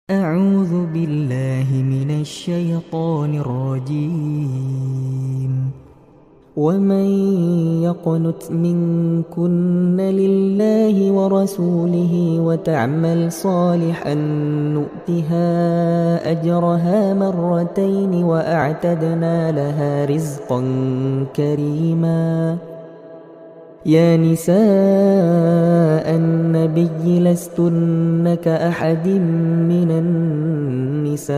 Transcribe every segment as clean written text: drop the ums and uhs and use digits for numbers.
أعوذ بالله من الشيطان الرجيم. ومن يقنت منكن لله ورسوله وتعمل صالحا نؤتها أجرها مرتين وأعتدنا لها رزقا كريما. يا نساء النبي لستن كأحد من النساء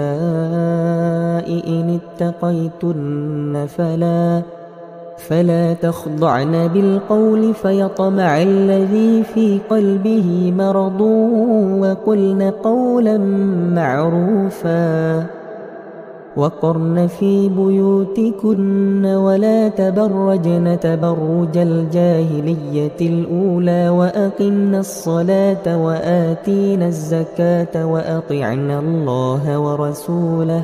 إن اتقيتن فلا تخضعن بالقول فيطمع الذي في قلبه مرض وقلن قولا معروفا وقرن في بيوتكن ولا تبرجن تبرج الجاهلية الأولى وأقمن الصلاة وآتينا الزكاة وأطعنا الله ورسوله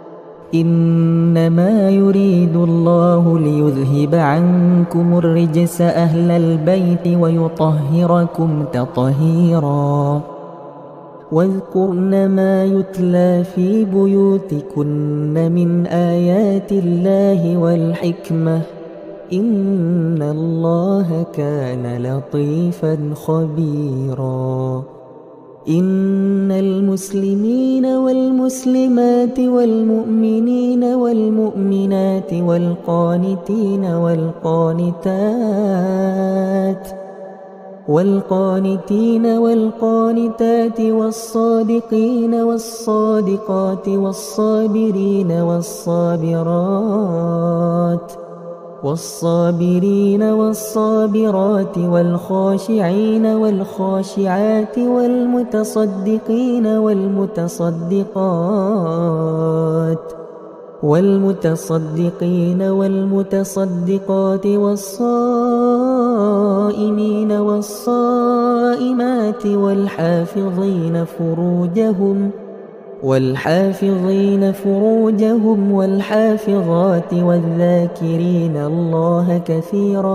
إنما يريد الله ليذهب عنكم الرجس أهل البيت ويطهركم تطهيرا. واذكرن ما يتلى في بيوتكن من آيات الله والحكمة إن الله كان لطيفا خبيرا. إن المسلمين والمسلمات والمؤمنين والمؤمنات والقانتين والقانتات والصادقين والصادقات والصابرين والصابرات والخاشعين والخاشعات والمتصدقين والمتصدقات والصائمين والصائمات والحافظين فروجهم والحافظات والذاكرين الله كثيرا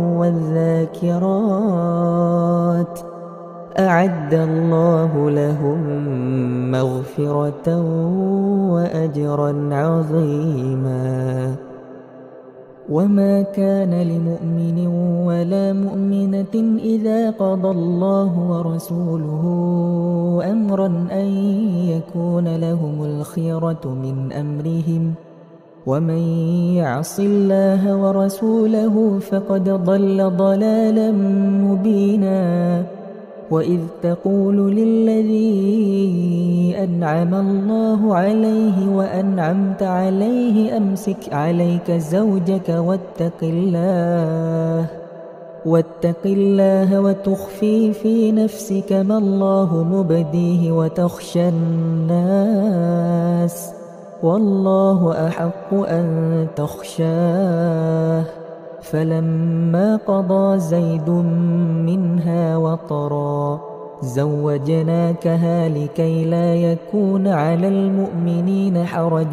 والذاكرات أعد الله لهم مغفرة وأجرا عظيما. وما كان لمؤمن ولا مؤمنة إذا قضى الله ورسوله أمرا أن يكون لهم الخيرة من أمرهم ومن يعص الله ورسوله فقد ضل ضلالا مبينا. وإذ تقول للذي أنعم الله عليه وأنعمت عليه أمسك عليك زوجك واتق الله وتخفي في نفسك ما الله مبديه وتخشى الناس والله أحق أن تخشاه. فلما قضى زيد منها وطرا زوجناكها لكي لا يكون على المؤمنين حرج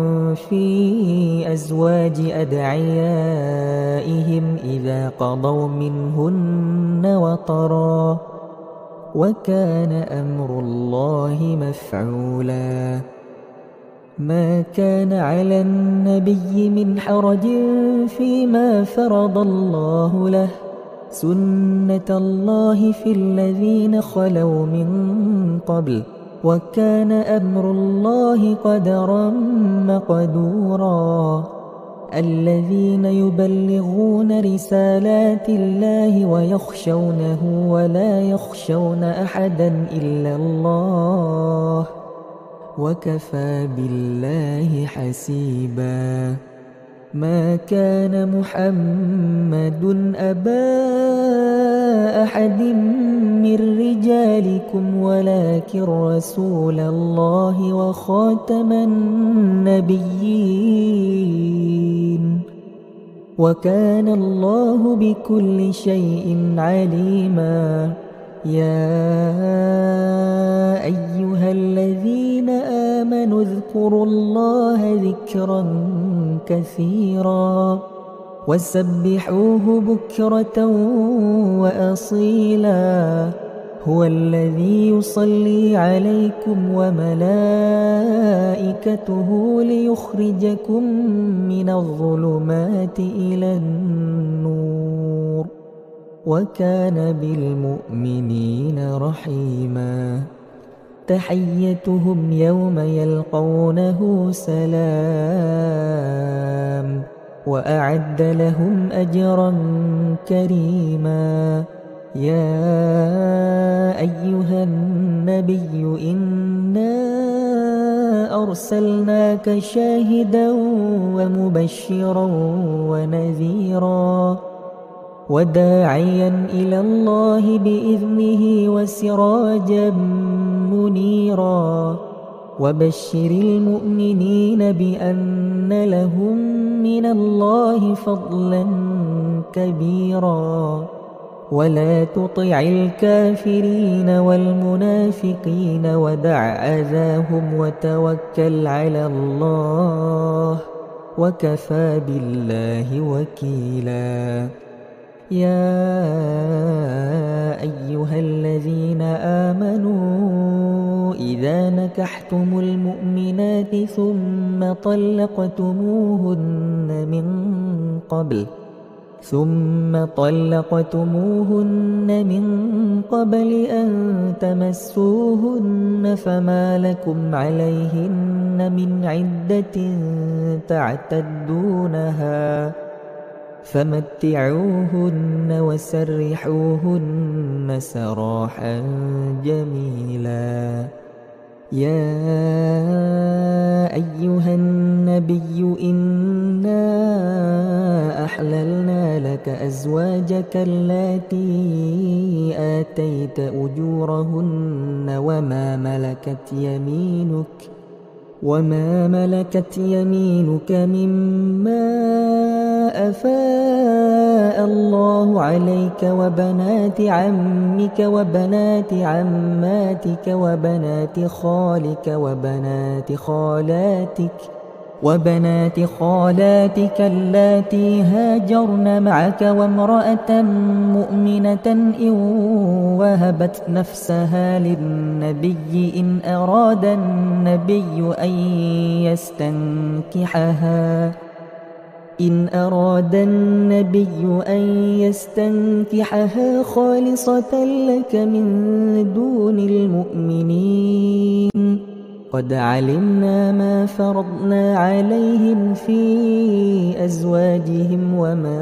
في أزواج أدعيائهم إذا قضوا منهن وطرا وكان أمر الله مفعولا. ما كان على النبي من حرج فيما فرض الله له سنة الله في الذين خلوا من قبل وكان أمر الله قدرا مقدورا. الذين يبلغون رسالات الله ويخشونه ولا يخشون أحدا إلا الله وكفى بالله حسيبا. ما كان محمد أبا أحد من رجالكم ولكن رسول الله وخاتم النبيين وكان الله بكل شيء عليما. يا أيها الذين آمنوا اذكروا الله ذكرا كثيرا وسبحوه بكرة وأصيلا هو الذي يصلي عليكم وملائكته ليخرجكم من الظلمات إلى النور وكان بالمؤمنين رحيما تحيتهم يوم يلقونه سلام وأعد لهم أجرا كريما يا أيها النبي إنا أرسلناك شاهدا ومبشرا ونذيرا وداعيا إلى الله بإذنه وسراجا منيرا وبشر المؤمنين بأن لهم من الله فضلا كبيرا ولا تطع الكافرين والمنافقين ودع أذاهم وتوكل على الله وكفى بالله وكيلا يا أيها الذين آمنوا إذا نكحتم المؤمنات ثم طلقتموهن من قبل أن تمسوهن فما لكم عليهن من عدة تعتدونها فمتعوهن وسرحوهن سراحا جميلا يا أيها النبي إنا أحللنا لك أزواجك اللاتي آتيت أجورهن وما ملكت يمينك مما أفاء الله عليك وبنات عمك وبنات عماتك وبنات خالاتك اللاتي هاجرن معك وامرأة مؤمنة إن وهبت نفسها للنبي إن أراد النبي أن يستنكحها خالصة لك من دون المؤمنين قد علمنا ما فرضنا عليهم في أزواجهم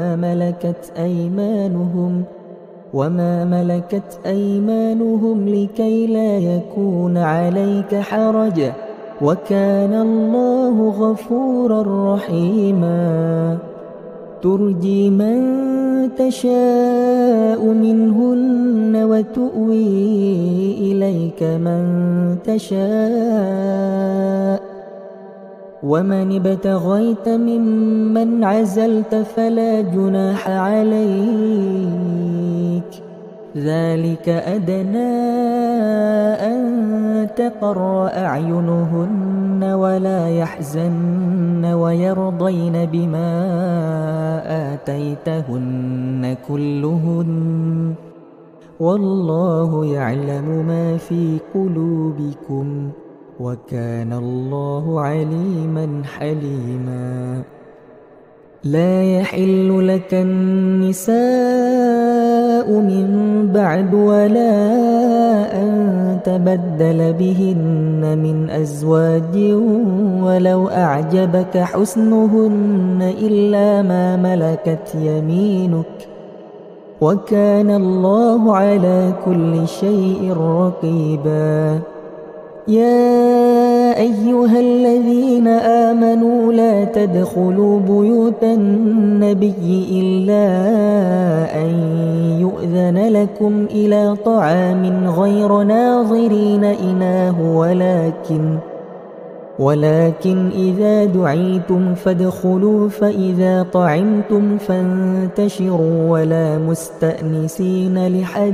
وما ملكت أيمانهم لكي لا يكون عليك حرج وكان الله غفورا رحيما ترجي من تشاء منهن وتؤوي إليك من تشاء ومن ابتغيت ممن عزلت فلا جناح عليك ذلك أدنى أن تقر أعينهن ولا يحزن ويرضين بما آتيتهن كلهن والله يعلم ما في قلوبكم وكان الله عليما حليما لا يحل لك النساء من بعد ولا أن تبدل بهن من أزواج ولو أعجبك حسنهن إلا ما ملكت يمينك وكان الله على كل شيء رقيبا يا أيها الذين آمنوا لا تدخلوا بيوت النبي إلا أن يؤذن لكم إلى طعام غير ناظرين إناه ولكن إذا دعيتم فادخلوا فإذا طعمتم فانتشروا ولا مستأنسين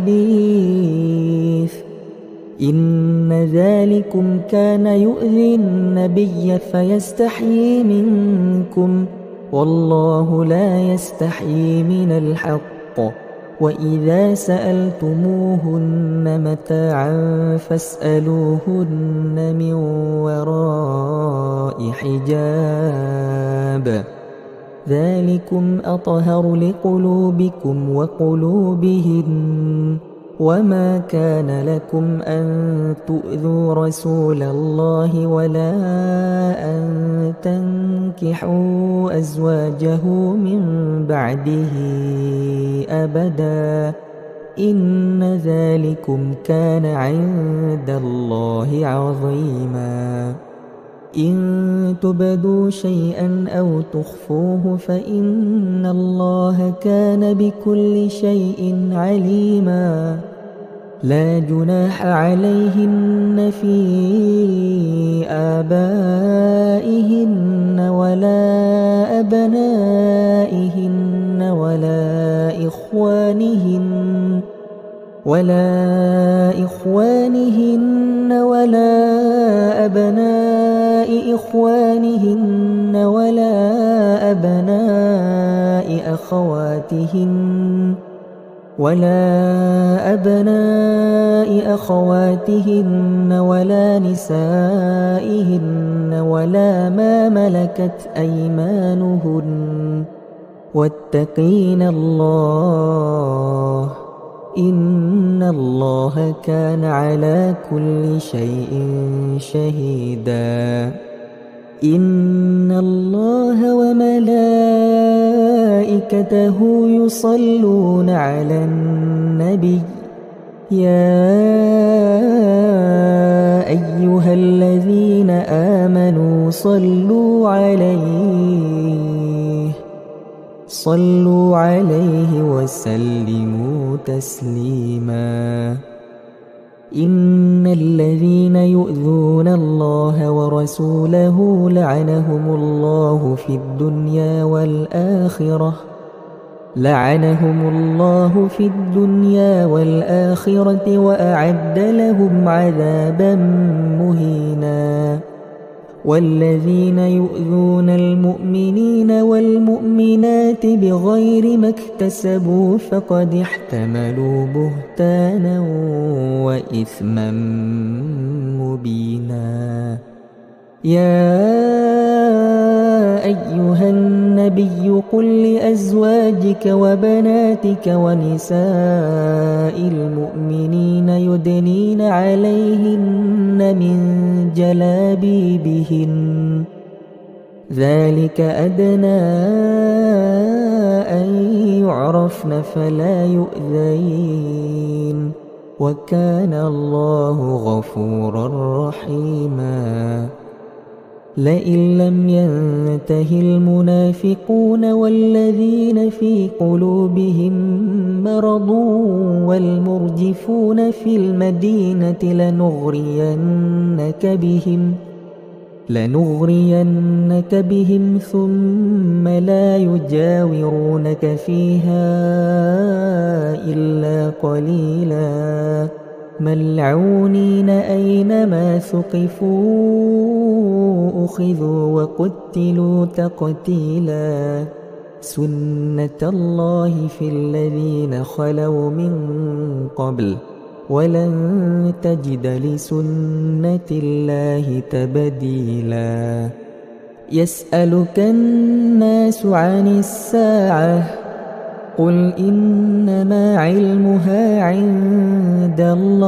لحديث إن ذلكم كان يؤذي النبي فيستحيي منكم والله لا يستحيي من الحق وإذا سألتموهن متاعا فاسألوهن من وراء حجاب ذلكم أطهر لقلوبكم وقلوبهن وما كان لكم أن تؤذوا رسول الله ولا أن تنكحوا أزواجه من بعده أبدا إن ذلكم كان عند الله عظيما إن تبدوا شيئا أو تخفوه فإن الله كان بكل شيء عليما لا جناح عليهن في آبائهن ولا أبنائهن ولا إخوانهن ولا أبناء إخوانهن ولا أبناء أخواتهن ولا نسائهن ولا ما ملكت أيمانهن واتقين الله إن الله كان على كل شيء شهيدا إن الله وملائكته يصلون على النبي يا أيها الذين آمنوا صلوا عليه وسلموا تسليما إن الذين يؤذون الله ورسوله لعنهم الله في الدنيا والآخرة وأعد لهم عذابا مهينا والذين يؤذون المؤمنين والمؤمنات بغير ما اكتسبوا فقد احتملوا بهتانا وإثما مبينا يا أيها النبي قل لأزواجك وبناتك ونساء المؤمنين يدنين عليهن من جلابيبهن ذلك أدنى أن يعرفن فلا يؤذين وكان الله غفورا رحيما لئن لم ينته المنافقون والذين في قلوبهم مرض والمرجفون في المدينة لنغرينك بهم ثم لا يجاورونك فيها إلا قليلا ملعونين أينما ثقفوا أخذوا وقتلوا تقتيلا سنة الله في الذين خلوا من قبل ولن تجد لسنة الله تبديلا يسألك الناس عن الساعة قل إنما علمها عند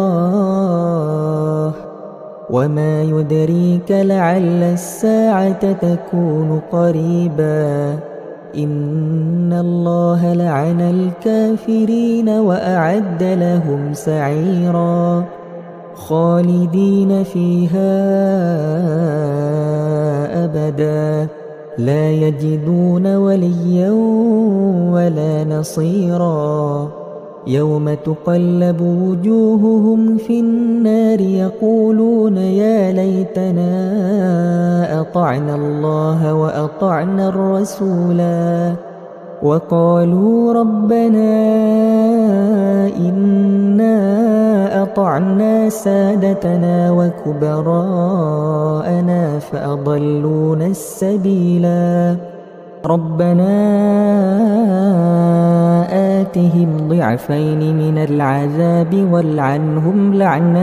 الله وما يدريك لعل الساعة تكون قريبا إن الله لعن الكافرين وأعد لهم سعيرا خالدين فيها أبدا لا يجدون وليا ولا نصيرا يوم تقلب وجوههم في النار يقولون يا ليتنا أطعنا الله وأطعنا الرسولا وقالوا ربنا إنا أطعنا سادتنا وكبراءنا فأضلونا السبيلا ربنا آتهم ضعفين من العذاب والعنهم لعنا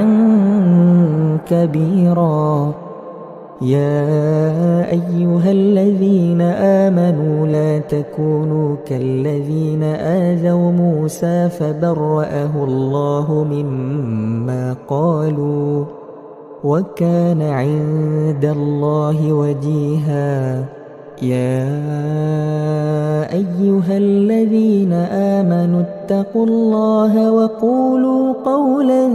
كبيرا يا أيها الذين آمنوا لا تكونوا كالذين آذوا موسى فبرأه الله مما قالوا وكان عند الله وجيها يا أيها الذين آمنوا اتقوا الله وقولوا قولا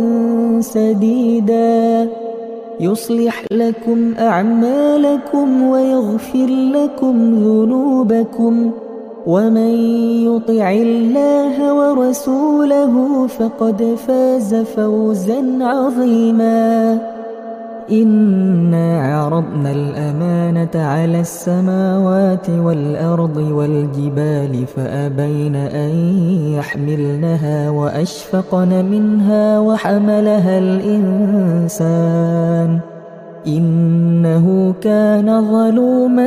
سديدا يصلح لكم أعمالكم ويغفر لكم ذنوبكم ومن يطع الله ورسوله فقد فاز فوزا عظيما إنا عرضنا الأمانة على السماوات والأرض والجبال فأبين أن يحملنها وأشفقن منها وحملها الإنسان إنه كان ظلوما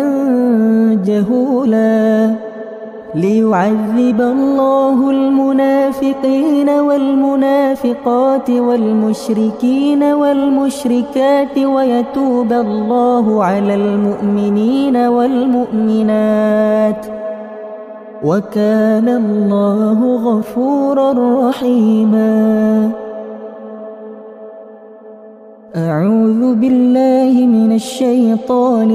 جهولا ليعذب الله المنافقين والمنافقات والمشركين والمشركات ويتوب الله على المؤمنين والمؤمنات وكان الله غفورا رحيما أعوذ بالله من الشيطان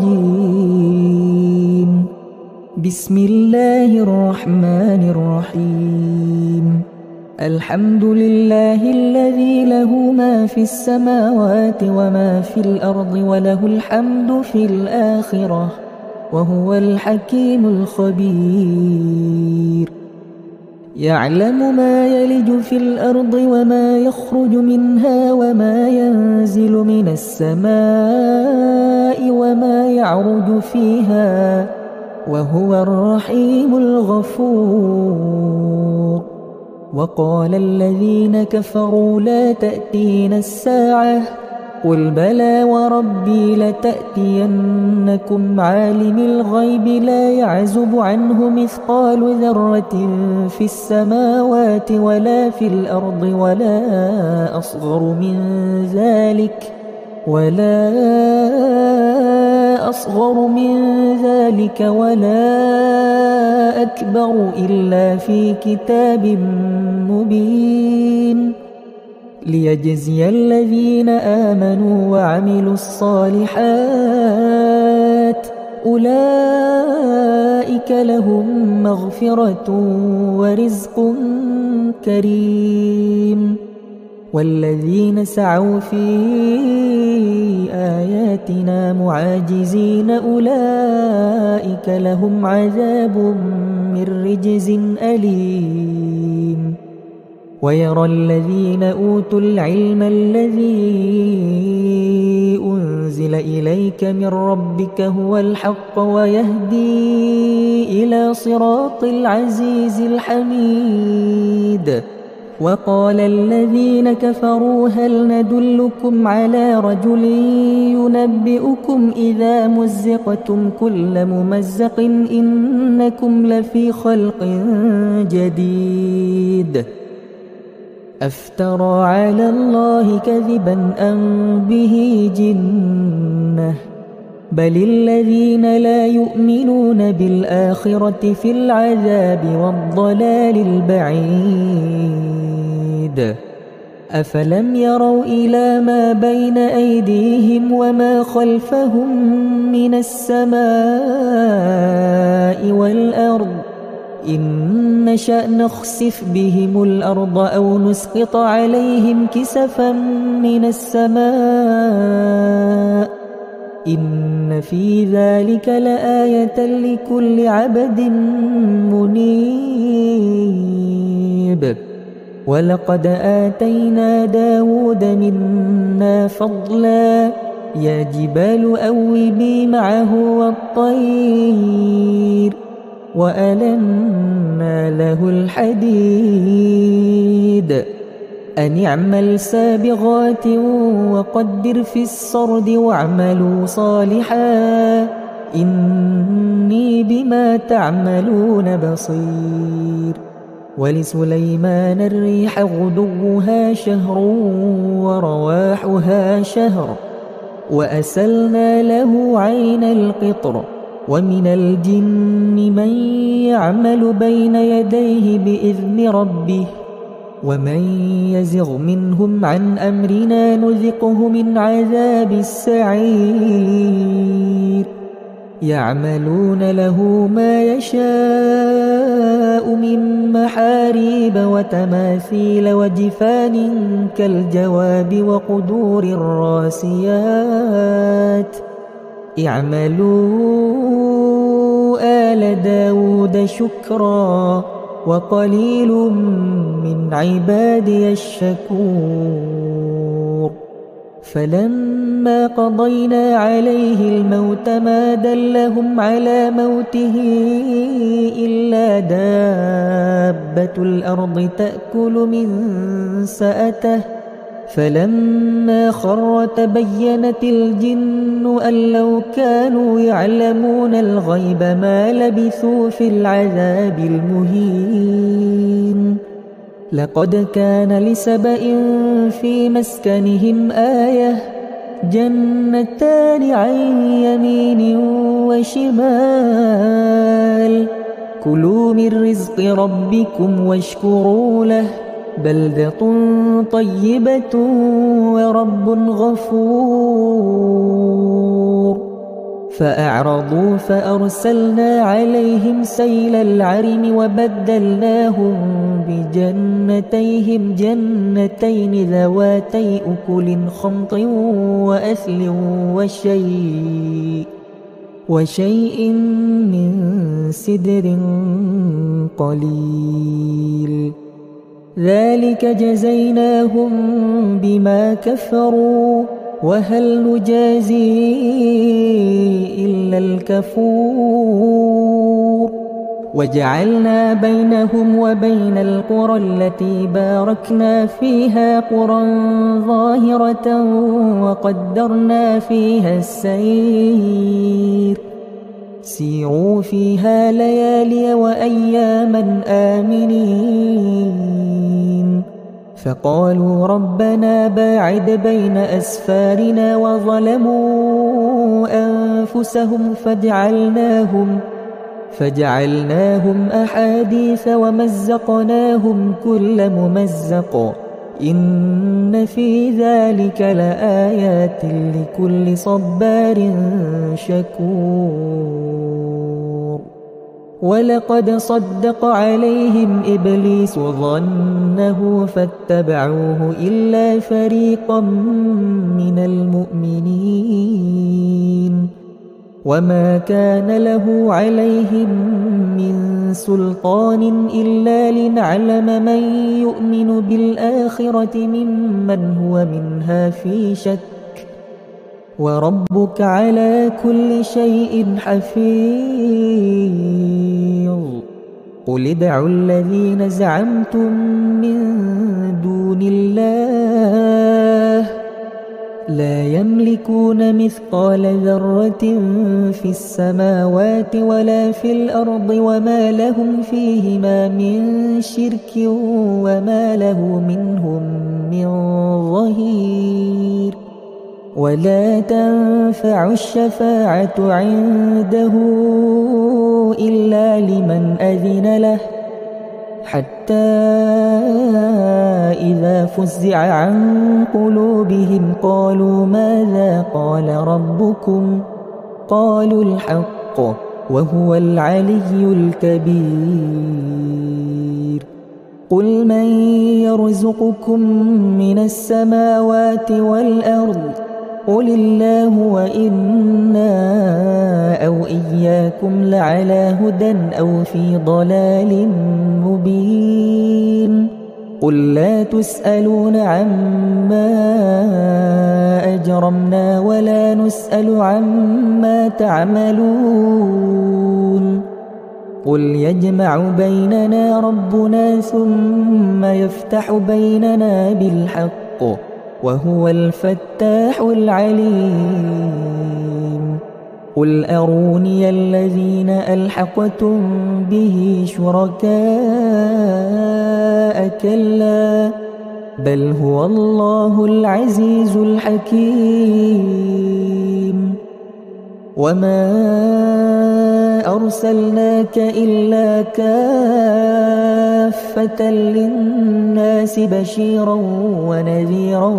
الرجيم بسم الله الرحمن الرحيم الحمد لله الذي له ما في السماوات وما في الأرض وله الحمد في الآخرة وهو الحكيم الخبير يعلم ما يلج في الأرض وما يخرج منها وما ينزل من السماء وما يعرج فيها وهو الرحيم الغفور وقال الذين كفروا لا تأتينا الساعة قل بلى وربي لتأتينكم عالم الغيب لا يعزب عنه مثقال ذرة في السماوات ولا في الأرض ولا أصغر من ذلك ولا أكبر إلا في كتاب مبين ليجزي الذين آمنوا وعملوا الصالحات أولئك لهم مغفرة ورزق كريم والذين سعوا في آياتنا معاجزين أولئك لهم عذاب من رجز أليم ويرى الذين أوتوا العلم الذي أنزل إليك من ربك هو الحق ويهدي إلى صراط العزيز الحميد وقال الذين كفروا هل ندلكم على رجل ينبئكم إذا مزقتم كل ممزق إنكم لفي خلق جديد أفترى على الله كذبا أم به جنة بل الذين لا يؤمنون بالآخرة في العذاب والضلال البعيد أفلم يروا إلى ما بين أيديهم وما خلفهم من السماء والأرض إن نشأ نخسف بهم الأرض أو نسقط عليهم كسفا من السماء إن في ذلك لآية لكل عبد منيب ولقد آتينا داود منا فضلا يا جبال أوبي معه والطير وألنا له الحديد أن اعمل سابغات وقدر في السرد واعملوا صالحا إني بما تعملون بصير ولسليمان الريح غدوها شهر ورواحها شهر وأسلنا له عين القطر ومن الجن من يعمل بين يديه بإذن ربه ومن يزغ منهم عن أمرنا نذقه من عذاب السعير يعملون له ما يشاء من محاريب وتماثيل وجفان كالجواب وقدور الراسيات اعملوا آل داود شكرا وقليل من عبادي الشكور فلما قضينا عليه الموت ما دلهم على موته إلا دابة الأرض تأكل من سأته فلما خر تبينت الجن أن لو كانوا يعلمون الغيب ما لبثوا في العذاب المهين لقد كان لسبإ في مسكنهم آية جنتان عن يمين وشمال كلوا من رزق ربكم واشكروا له بلدة طيبة ورب غفور فأعرضوا فأرسلنا عليهم سيل العرم وبدلناهم بجنتيهم جنتين ذواتي أكل خمط وأثل وشيء من سدر قليل ذلك جزيناهم بما كفروا وهل نجازي إلا الكفور وجعلنا بينهم وبين القرى التي باركنا فيها قرى ظاهرة وقدرنا فيها السير سيروا فيها ليالي وأياما آمنين فقالوا ربنا باعد بين أسفارنا وظلموا أنفسهم فجعلناهم أحاديث ومزقناهم كل ممزق إن في ذلك لآيات لكل صبار شكور ولقد صدق عليهم إبليس ظنه فاتبعوه إلا فريقا من المؤمنين وما كان له عليهم من سلطان إلا لنعلم من يؤمن بالآخرة ممن هو منها في شك وربك على كل شيء حفيظ قل ادعوا الذين زعمتم من دون الله لا يملكون مثقال ذرة في السماوات ولا في الأرض وما لهم فيهما من شرك وما له منهم من ظهير ولا تنفع الشفاعة عنده إلا لمن أذن له حتى إذا فزع عن قلوبهم قالوا ماذا قال ربكم قالوا الحق وهو العلي الكبير قل من يرزقكم من السماوات والأرض قل الله وإنا أو إياكم لعلى هدى أو في ضلال مبين قل لا تسألون عما أجرمنا ولا نسأل عما تعملون قل يجمع بيننا ربنا ثم يفتح بيننا بالحق وهو الفتاح العليم قل أروني الذين ألحقتم به شركاء كلا بل هو الله العزيز الحكيم وما أرسلناك إلا كافة للناس بشيرا ونذيرا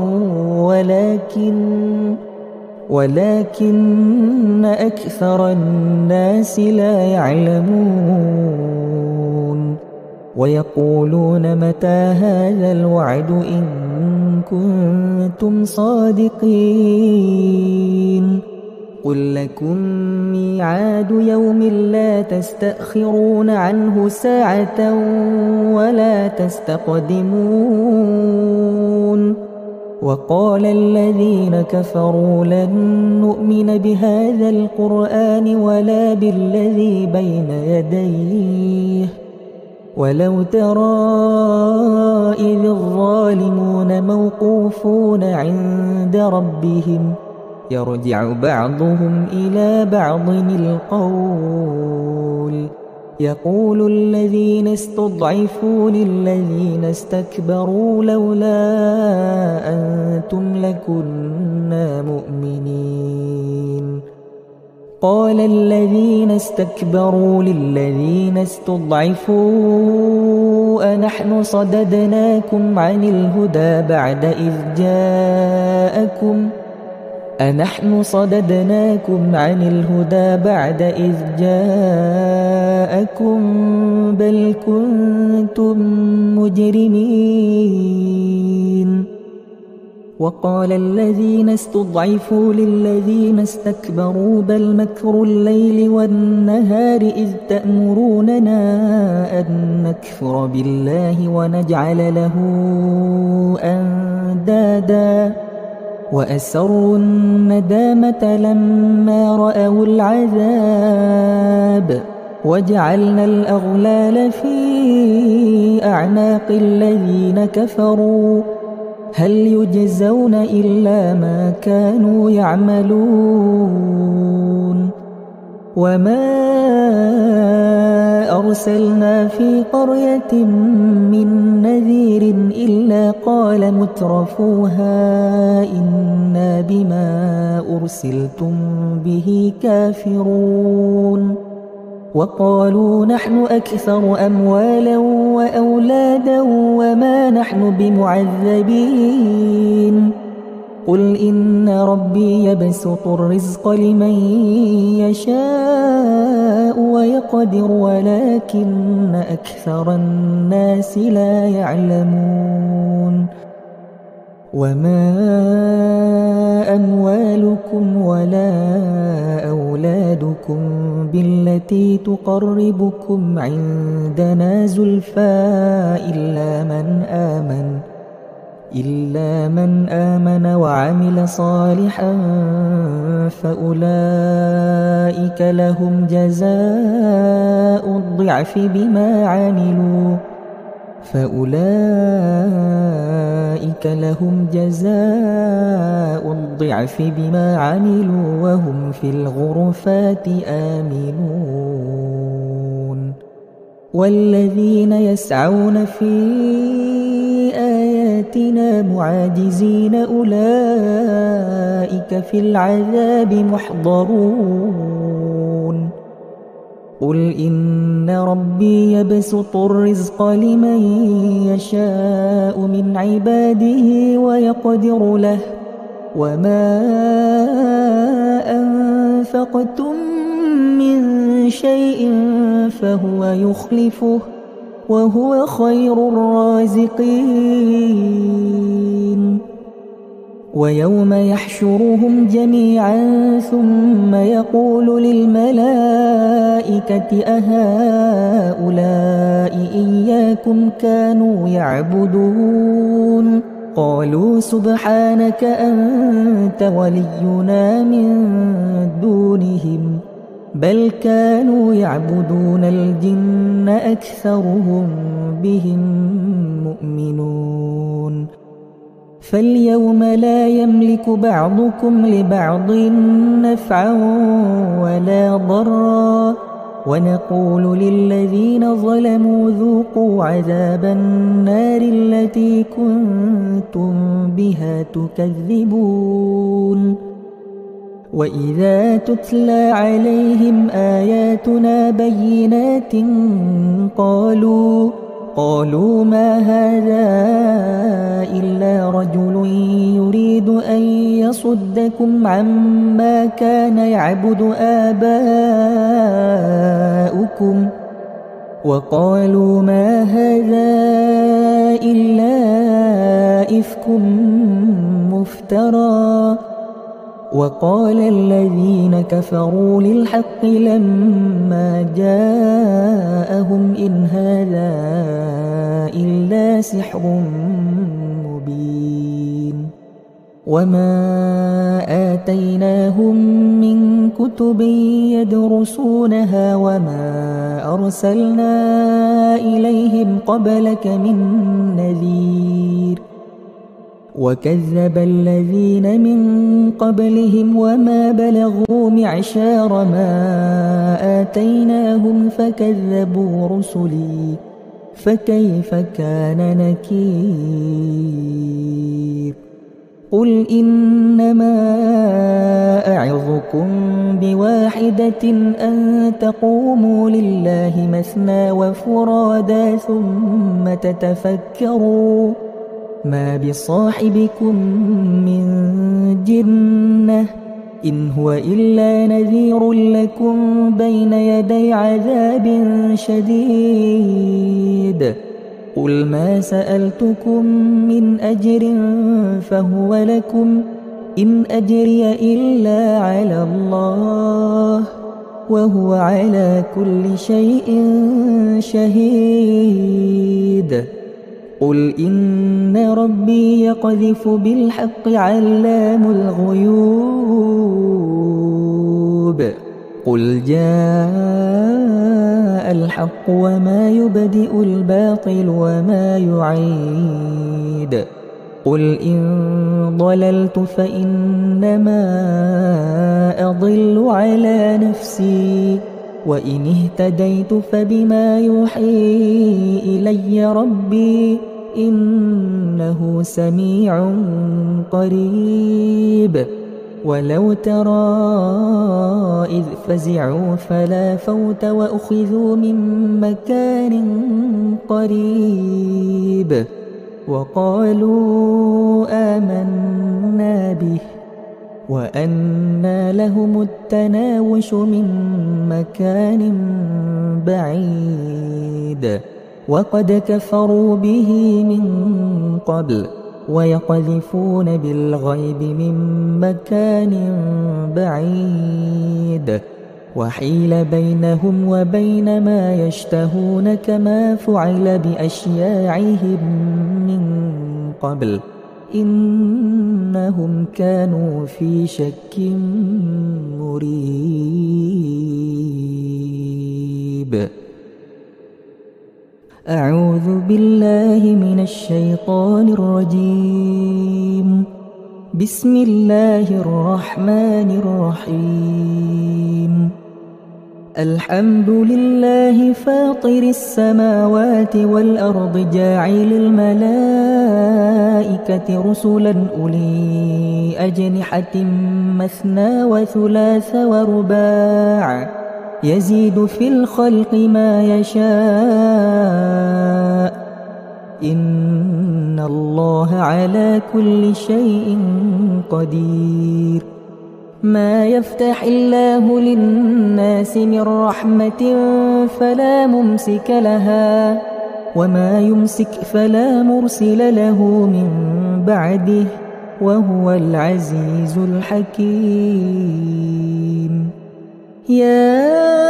ولكن أكثر الناس لا يعلمون ويقولون متى هذا الوعد إن كنتم صادقين قل لكم ميعاد يوم لا تستأخرون عنه ساعة ولا تستقدمون وقال الذين كفروا لن نؤمن بهذا القرآن ولا بالذي بين يديه ولو ترى إذ الظالمون موقوفون عند ربهم يرجع بعضهم إلى بعض القول يقول الذين استضعفوا للذين استكبروا لولا أنتم لكنا مؤمنين قال الذين استكبروا للذين استضعفوا أنحن صددناكم عن الهدى بعد إذ جاءكم بل كنتم مجرمين وقال الذين استضعفوا للذين استكبروا بل مكر الليل والنهار إذ تأمروننا أن نكفر بالله ونجعل له أندادا وأسروا الندامة لما رأوا العذاب وجعلنا الأغلال في أعناق الذين كفروا هل يجزون إلا ما كانوا يعملون وما أرسلنا في قرية من نذير إلا قال مترفوها إنا بما أرسلتم به كافرون وقالوا نحن أكثر أموالا وأولادا وما نحن بمعذبين قل إن ربي يبسط الرزق لمن يشاء ويقدر ولكن أكثر الناس لا يعلمون وما أموالكم ولا أولادكم بالتي تقربكم عندنا زلفى إلا من آمن وعمل صالحا فأولئك لهم جزاء الضعف بما عملوا وهم في الغرفات آمنون والذين يسعون في آياتنا معاجزين أولئك في العذاب محضرون قل إن ربي يبسط الرزق لمن يشاء من عباده ويقدر له وما أنفقتم من شيء فهو يخلفه وهو خير الرازقين ويوم يحشرهم جميعا ثم يقول للملائكة أهؤلاء إياكم كانوا يعبدون قالوا سبحانك أنت ولينا من دونهم بل كانوا يعبدون الجن أكثرهم بهم مؤمنون فاليوم لا يملك بعضكم لبعض نفعا ولا ضرا ونقول للذين ظلموا ذوقوا عذاب النار التي كنتم بها تكذبون وإذا تتلى عليهم آياتنا بينات قالوا ما هذا إلا رجل يريد أن يصدكم عما كان يعبد آباؤكم وقالوا ما هذا إلا إفك مفترى وقال الذين كفروا للحق لما جاءهم إن هذا إلا سحر مبين وما آتيناهم من كتب يدرسونها وما أرسلنا إليهم قبلك من نذير وكذب الذين من قبلهم وما بلغوا معشار ما آتيناهم فكذبوا رسلي فكيف كان نكير قل إنما أعظكم بواحدة أن تقوموا لله مثنى وفرادا ثم تتفكروا ما بصاحبكم من جنة إن هو إلا نذير لكم بين يدي عذاب شديد قل ما سألتكم من أجر فهو لكم إن أجري إلا على الله وهو على كل شيء شهيد قل إن ربي يقذف بالحق علام الغيوب قل جاء الحق وما يبدئ الباطل وما يعيد قل إن ضللت فإنما أضل على نفسي وإن اهتديت فبما يوحي إلي ربي إنه سميع قريب ولو ترى إذ فزعوا فلا فوت وأخذوا من مكان قريب وقالوا آمنا به وأنى لهم التناوش من مكان بعيد وقد كفروا به من قبل ويقذفون بالغيب من مكان بعيد وحيل بينهم وبين ما يشتهون كما فعل بأشياعهم من قبل إنهم كانوا في شك مريب أعوذ بالله من الشيطان الرجيم بسم الله الرحمن الرحيم الحمد لله فاطر السماوات والأرض جاعل الملائكة رسلا أولي أجنحة مثنى وثلاث ورباع يزيد في الخلق ما يشاء إن الله على كل شيء قدير ما يفتح الله للناس من رحمة فلا ممسك لها وما يمسك فلا مرسل له من بعده وهو العزيز الحكيم يا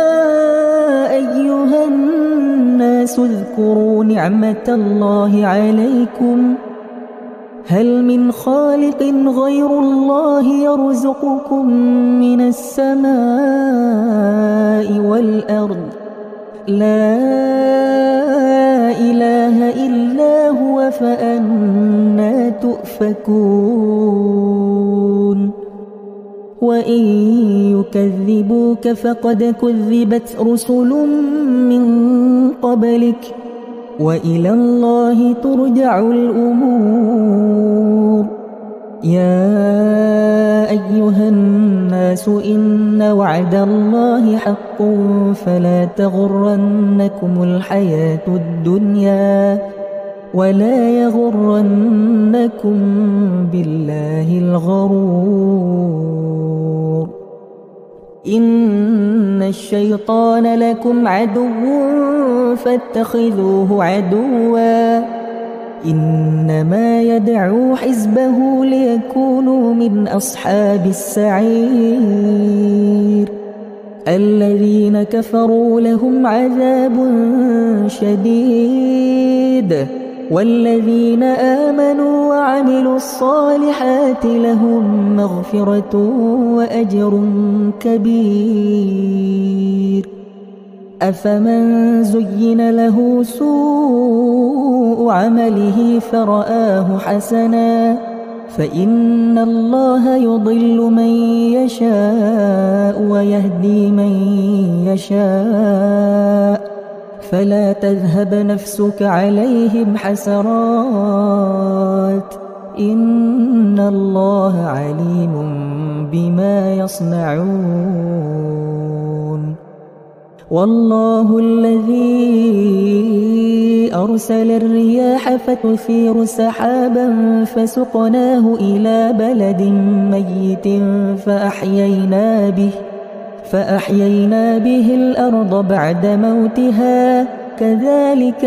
أيها الناس اذكروا نعمة الله عليكم هل من خالق غير الله يرزقكم من السماء والأرض لا إله إلا هو فأنى تؤفكون وإن يكذبوك فقد كذبت رسل من قبلك وإلى الله ترجع الأمور يا أيها الناس إن وعد الله حق فلا تغرنكم الحياة الدنيا ولا يغرنكم بالله الغرور إن الشيطان لكم عدو فاتخذوه عدوا إنما يدعو حزبه ليكونوا من أصحاب السعير الذين كفروا لهم عذاب شديد والذين آمنوا وعملوا الصالحات لهم مغفرة وأجر كبير أفمن زين له سوء عمله فرآه حسنا فإن الله يضل من يشاء ويهدي من يشاء فلا تذهب نفسك عليهم حسرات إن الله عليم بما يصنعون والله الذي أرسل الرياح فتثير سحابا فسقناه إلى بلد ميت فأحيينا به الأرض بعد موتها كذلك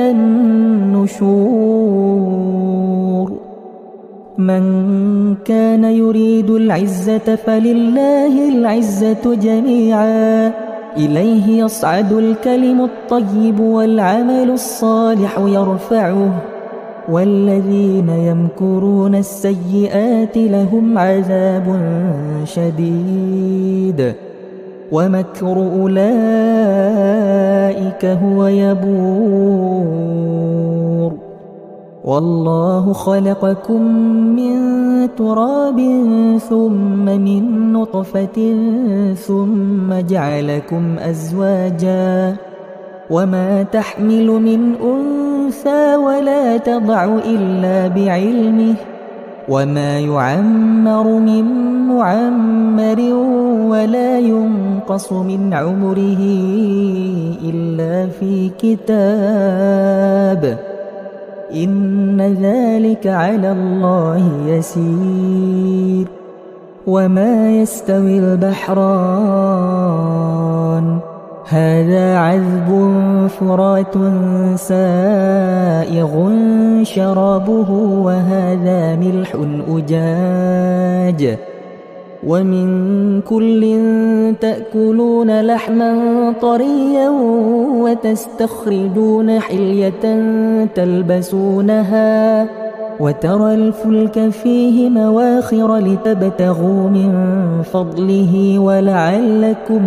النشور من كان يريد العزة فلله العزة جميعا إليه يصعد الكلم الطيب والعمل الصالح يرفعه والذين يمكرون السيئات لهم عذاب شديد ومكر أولئك هو يبور والله خلقكم من تراب ثم من نطفة ثم جعلكم أزواجا وما تحمل من أنثى ولا تضع إلا بعلمه وما يعمر من معمر ولا ينقص من عمره إلا في كتاب إن ذلك على الله يسير وما يستوي البحران هذا عذب فرات سائغ شرابه وهذا ملح أجاج ومن كل تأكلون لحما طريا وتستخرجون حلية تلبسونها وترى الفلك فيه مواخر لتبتغوا من فضله ولعلكم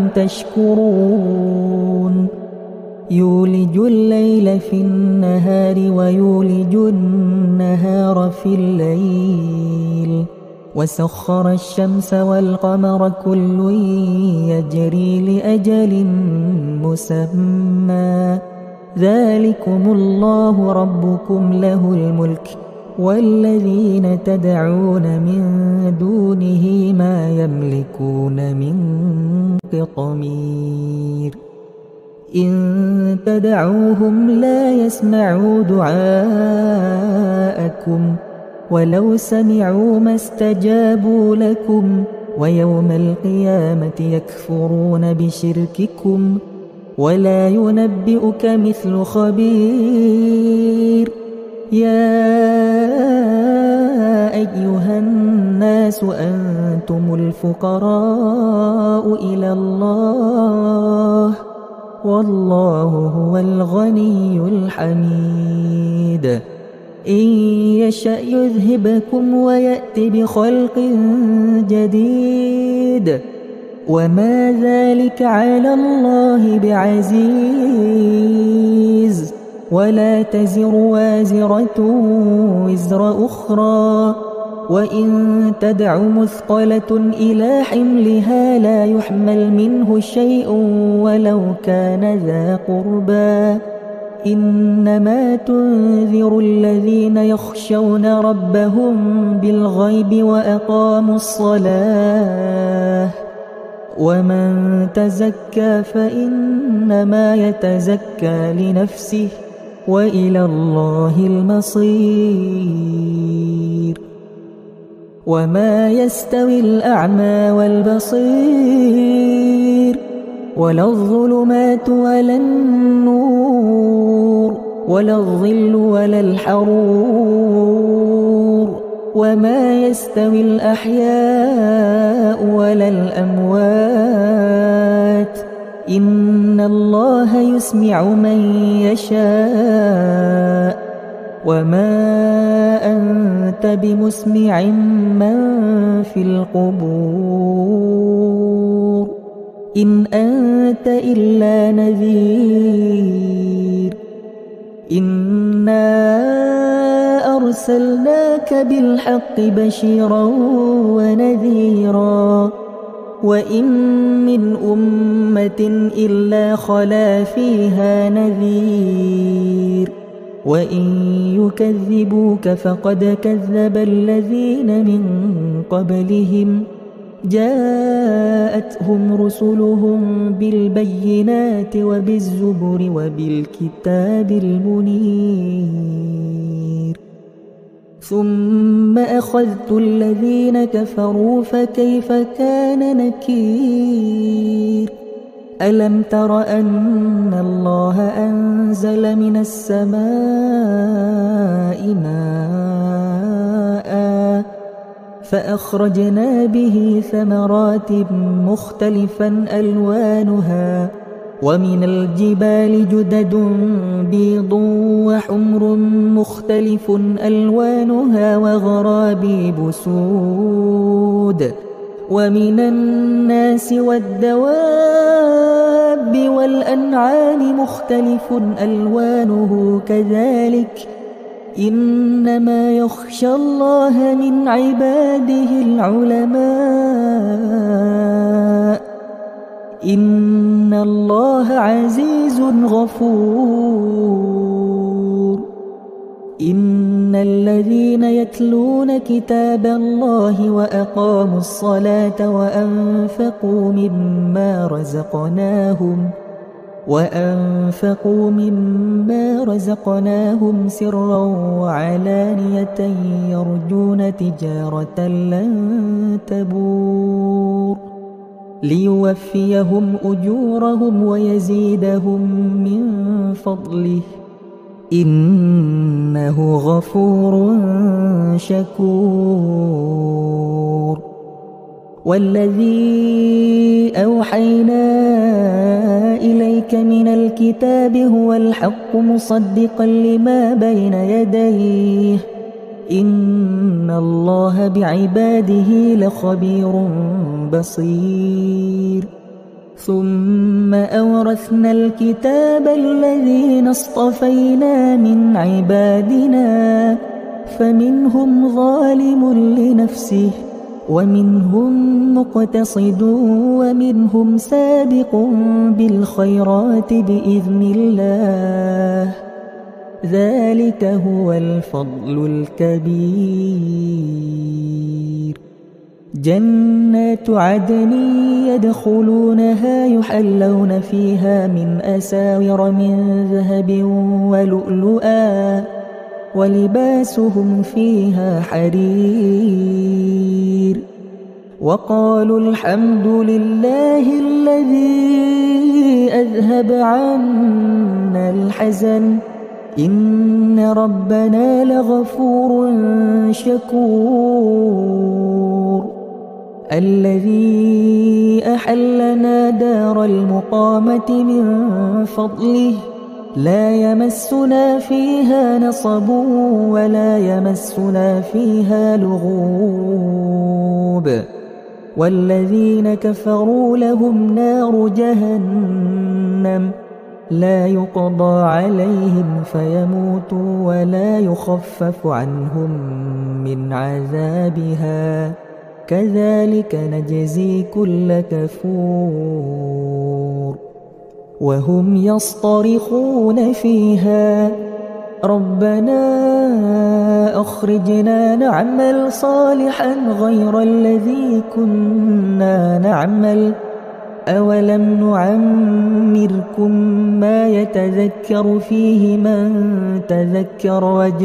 تشكرون يولج الليل في النهار ويولج النهار في الليل وسخر الشمس والقمر كل يجري لأجل مسمى ذلكم الله ربكم له الملك والذين تدعون من دونه ما يملكون من قطمير إن تدعوهم لا يسمعوا دعاءكم ولو سمعوا ما استجابوا لكم ويوم القيامة يكفرون بشرككم ولا ينبئك مثل خبير يا أيها الناس أنتم الفقراء إلى الله والله هو الغني الحميد إن يشأ يذهبكم ويأت بخلق جديد وما ذلك على الله بعزيز ولا تزر وازرة وزر أخرى، وإن تدع مثقلة إلى حملها لا يحمل منه شيء ولو كان ذا قربى، إنما تنذر الذين يخشون ربهم بالغيب وأقاموا الصلاة، ومن تزكى فإنما يتزكى لنفسه وإلى الله المصير. وما يستوي الأعمى والبصير ولا الظلمات ولا النور ولا الظل ولا الحرور، وما يستوي الأحياء ولا الأموات، إن الله يسمع من يشاء، وما أنت بمسمع من في القبور، إن أنت إلا نذير. إنا أرسلناك بالحق بشيرا ونذيرا، وإن من أمة إلا خلا فيها نذير، وإن يكذبوك فقد كذب الذين من قبلهم، جاءتهم رسلهم بالبينات وبالزبر وبالكتاب المنير، ثم أخذت الذين كفروا فكيف كان نكير. ألم تر أن الله أنزل من السماء ماء فأخرجنا به ثمرات مختلفا ألوانها، ومن الجبال جدد بيض وحمر مختلف ألوانها وغرابيب سود، ومن الناس والدواب والأنعام مختلف ألوانه كذلك، إنما يخشى الله من عباده العلماء، إن الله عزيز غفور. إن الذين يتلون كتاب الله وأقاموا الصلاة وأنفقوا مما رزقناهم سرا وعلانية يرجون تجارة لن تبور، ليوفيهم أجورهم ويزيدهم من فضله، إنه غفور شكور. والذي أوحينا إليك من الكتاب هو الحق مصدقا لما بين يديه، إن الله بعباده لخبير بصير. ثم أورثنا الكتاب الذين اصطفينا من عبادنا، فمنهم ظالم لنفسه ومنهم مقتصد ومنهم سابق بالخيرات بإذن الله، ذلك هو الفضل الكبير. جنات عدن يدخلونها يحلون فيها من أساور من ذهب ولؤلؤا، ولباسهم فيها حرير. وقالوا الحمد لله الذي أذهب عنا الحزن إن ربنا لغفور شكور. الذي أحلنا دار المقامة من فضله لا يمسنا فيها نصب ولا يمسنا فيها لغوب. والذين كفروا لهم نار جهنم لا يقضى عليهم فيموتوا ولا يخفف عنهم من عذابها كذلك نجزي كل كفور وهم يصطرخون فيها ربنا أخرجنا نعمل صالحا غير الذي كنا نعمل أولم نعمركم ما يتذكر فيه من تذكر وجاءكم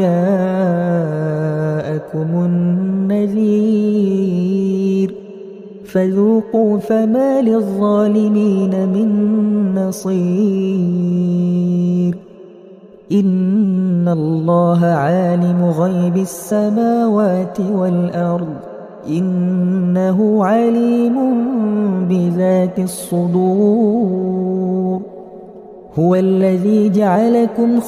النذير فذوقوا فما للظالمين من نصير إن الله عالم غيب السماوات والأرض إنه عليم بذات الصدور هو الذي جعلكم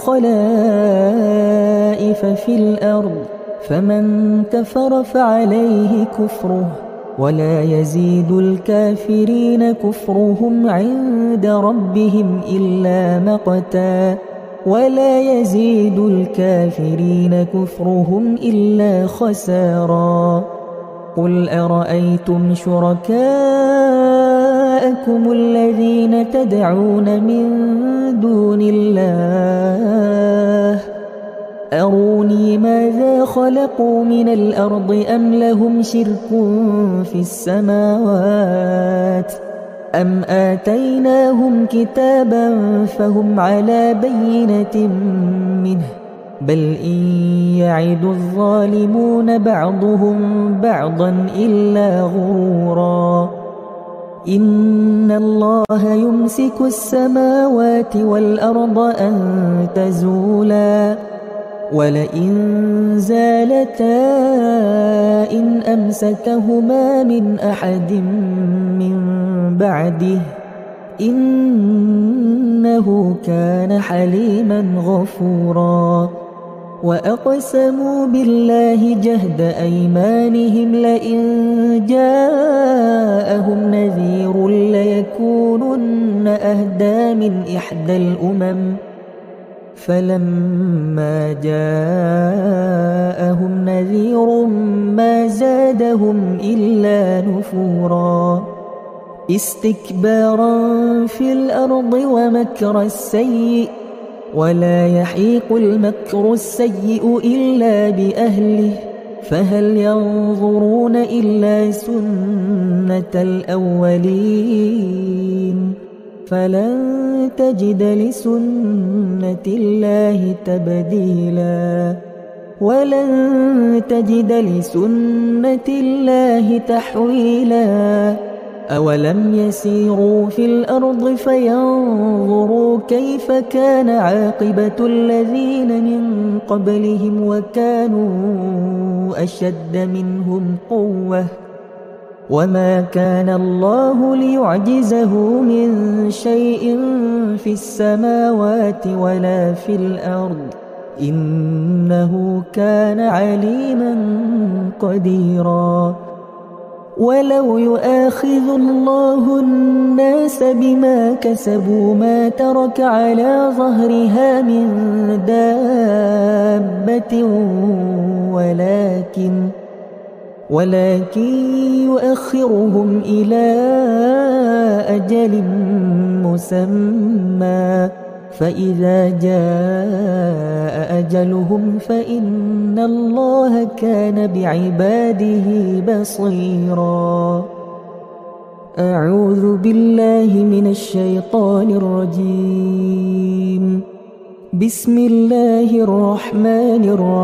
خلائف في الأرض فمن كفر فعليه كفره ولا يزيد الكافرين كفرهم عند ربهم إلا مقتا ولا يزيد الكافرين كفرهم إلا خسارا قل أرأيتم شركاءكم الذين تدعون من دون الله أروني ماذا خلقوا من الأرض أم لهم شرك في السماوات أم آتيناهم كتابا فهم على بينة منه بل إن يعد الظالمون بعضهم بعضا إلا غرورا إن الله يمسك السماوات والأرض أن تزولا ولئن زالتا إن أمسكهما من أحد من بعده إنه كان حليما غفورا وأقسموا بالله جهد أيمانهم لئن جاءهم نذير ليكونن أهدى من إحدى الأمم فلما جاءهم نذير ما زادهم إلا نفورا استكبارا في الأرض ومكر السيء ولا يحيق المكر السيء إلا بأهله فهل ينظرون إلا سنة الأولين فلن تجد لسنة الله تبديلا ولن تجد لسنة الله تحويلا أولم يسيروا في الأرض فينظروا كيف كان عاقبة الذين من قبلهم وكانوا أشد منهم قوة وما كان الله ليعجزه من شيء في السماوات ولا في الأرض إنه كان عليما قديرا ولو يؤاخذ الله الناس بما كسبوا ما ترك على ظهرها من دابة ولكن يؤخرهم إلى أجل مسمى فإذا جاء أجلهم فإن الله كان بعباده بصيرا أعوذ بالله من الشيطان الرجيم بسم الله الرحمن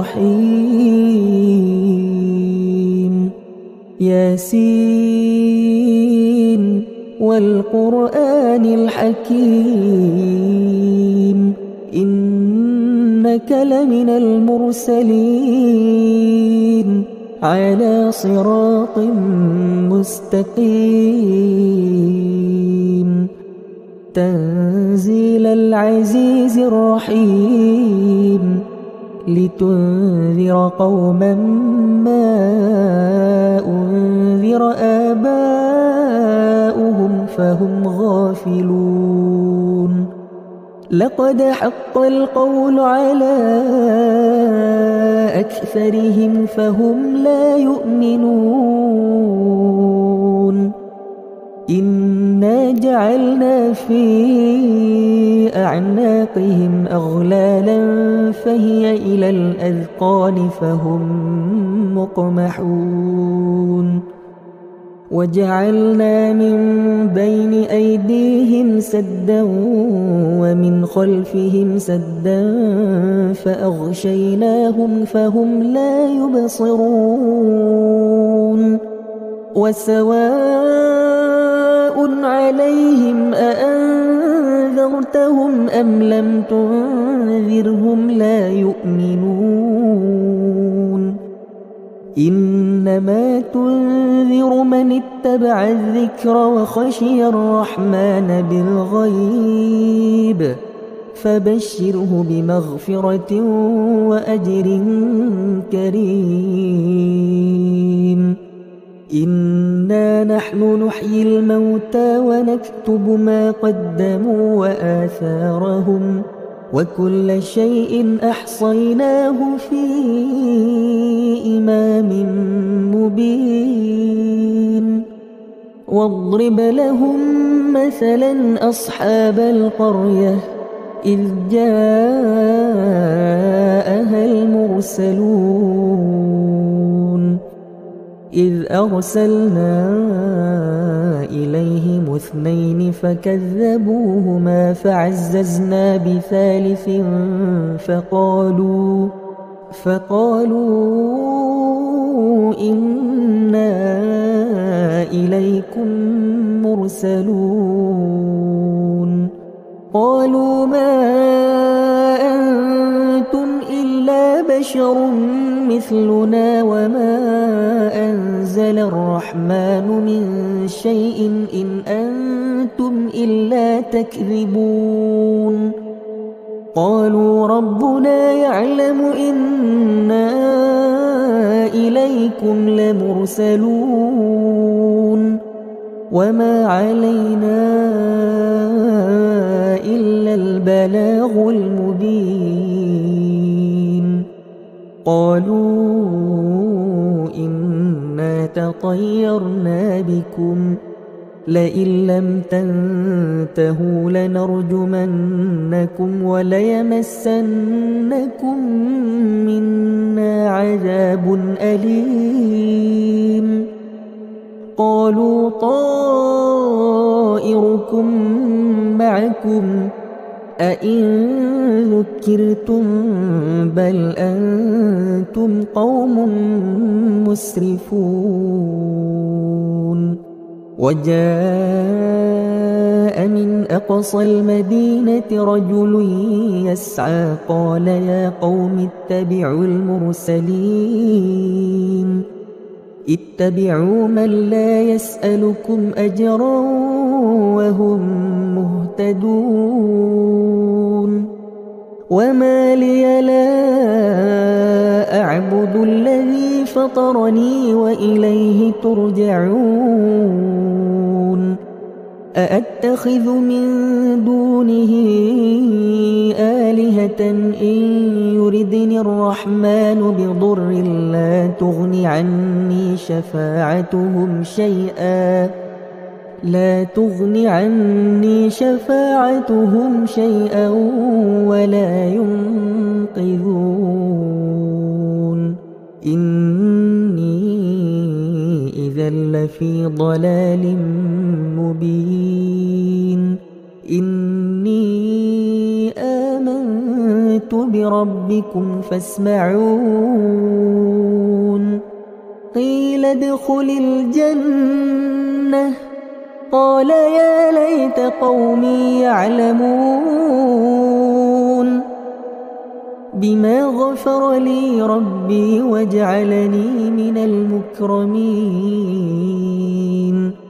الرحيم ياسين والقرآن الحكيم إنك لمن المرسلين على صراط مستقيم تنزيل العزيز الرحيم لتنذر قوما ما أنذر آباؤهم فهم غافلون لقد حق القول على أكثرهم فهم لا يؤمنون إنا جعلنا في أعناقهم أغلالا فهي إلى الأذقان فهم مقمحون وجعلنا من بين أيديهم سدا ومن خلفهم سدا فأغشيناهم فهم لا يبصرون وسواء عليهم أأنذرتهم أم لم تنذرهم لا يؤمنون إنما تنذر من اتبع الذكر وخشي الرحمن بالغيب فبشره بمغفرة وأجر كريم إنا نحن نحيي الموتى ونكتب ما قدموا وآثارهم وكل شيء أحصيناه في إمام مبين واضرب لهم مثلا أصحاب القرية إذ جاءها المرسلون إذ أرسلنا إليهم 2 فكذبوهما فعززنا بثالث فقالوا إنا إليكم مرسلون قالوا ما أنتم إلا بشر مثلنا وما أنزل الرحمن من شيء إن أنتم إلا تكذبون قالوا ربنا يعلم إنا إليكم لمرسلون وما علينا إلا البلاغ المبين قالوا إنا تطيرنا بكم لئن لم تنتهوا لنرجمنكم وليمسنكم منا عذاب أليم قالوا طائركم معكم أئن ذكرتم بل أنتم قوم مسرفون وجاء من أقصى المدينة رجل يسعى قال يا قوم اتبعوا المرسلين اتبعوا من لا يسألكم أجرا وهم مهتدون وما لي لا أعبد الذي فطرني وإليه ترجعون أأتخذ من دونه آلهة إن يردني الرحمن بضر لا تغن عني شفاعتهم شيئا ولا ينقذون إني إذا لفي ضلال مبين إني آمنت بربكم فاسمعون قيل ادخل الجنة قال يا ليت قومي يعلمون بما غفر لي ربي وجعلني من المكرمين